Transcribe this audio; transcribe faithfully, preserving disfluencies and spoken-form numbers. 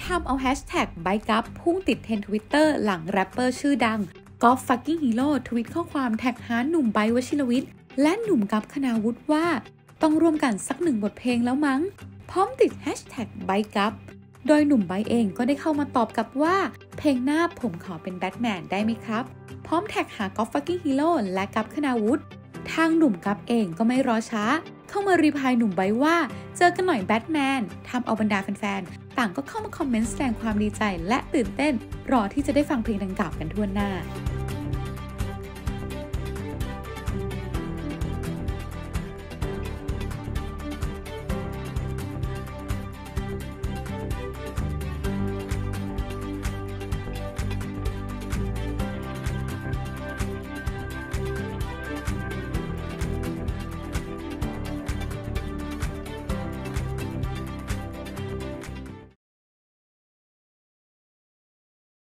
ทำเอาแฮชแท็กไบค์กัฟพุ่งติดเทรนด์ Twitter หลังแรปเปอร์ชื่อดังกอล์ฟฟักกิ้งฮีโร่ทวิตข้อความแท็กหาหนุ่มไบค์วชิรวิทย์และหนุ่มกัฟคณาวุฒิว่าต้องร่วมกันสักหนึ่งบทเพลงแล้วมั้งพร้อมติดแฮชแท็กไบค์กัฟโดยหนุ่มไบค์เองก็ได้เข้ามาตอบกลับว่าเพลงหน้าผมขอเป็นแบทแมนได้ไหมครับพร้อมแท็กหากอล์ฟฟักกิ้งฮีโร่และกัฟคณาวุฒิทางหนุ่มกัฟเองก็ไม่รอช้าเข้ามารีพลายหนุ่มไบค์ว่าเจอกันหน่อยแบทแมนทำเอาบรรดาแฟนๆต่างก็เข้ามาคอมเมนต์แสดงความดีใจและตื่นเต้นรอที่จะได้ฟังเพลงดังกล่าวกันทั่วหน้า